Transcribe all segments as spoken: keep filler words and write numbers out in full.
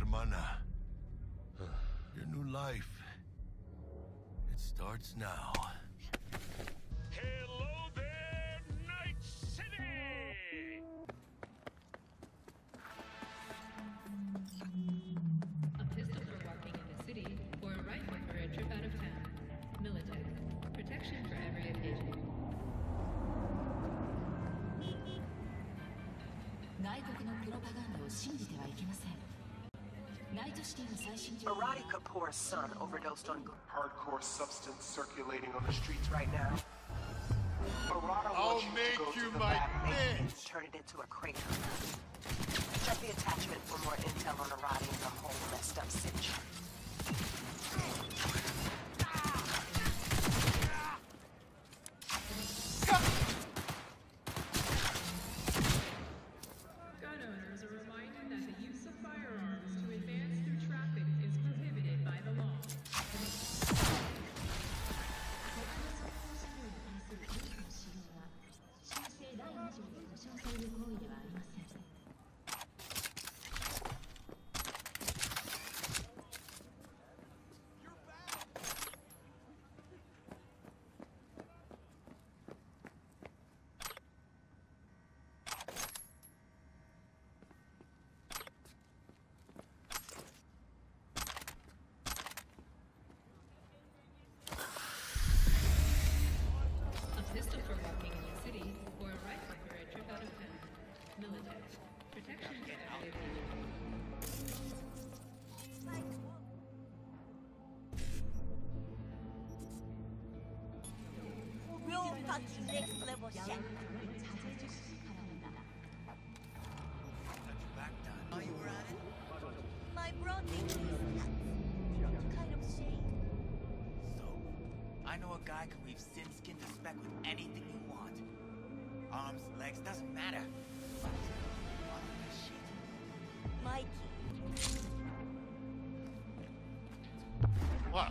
hermana. Your new life. It starts now. Hello there, Night City! A pistol for walking in the city, or a rifle for a trip out of town. Militech. Protection for every occasion. 外国のプロパガンダを信じてはいけません。ナイトシティの最新情報。 Arati Kapoor's son overdosed on hardcore substance circulating on the streets right now. Arata wants you to go to the lab and turn it into a crater. Check the attachment for more intel on Arati and the whole messed up situation. Gun owners are reminded that the use of firearms to advance through traffic is prohibited by the law. A pistol for walking in the city, or a rifle for a trip out of town. Militech. Protection for every occasion. Real fucking next level shit. While you were at it, My bro thinks he's nuts. Kind of shame. so I know a guy can weave sin skin to spec with anything you want. Arms, legs, doesn't matter. Follow this shit. Mikey. What?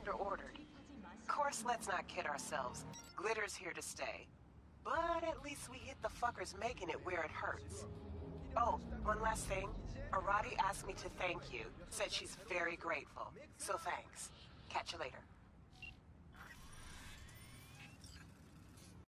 doctor ordered. Of course, let's not kid ourselves. Glitter's here to stay. But at least we hit the fuckers making it where it hurts. Oh, one last thing. Arati asked me to thank you. Said she's very grateful. So thanks. Catch you later.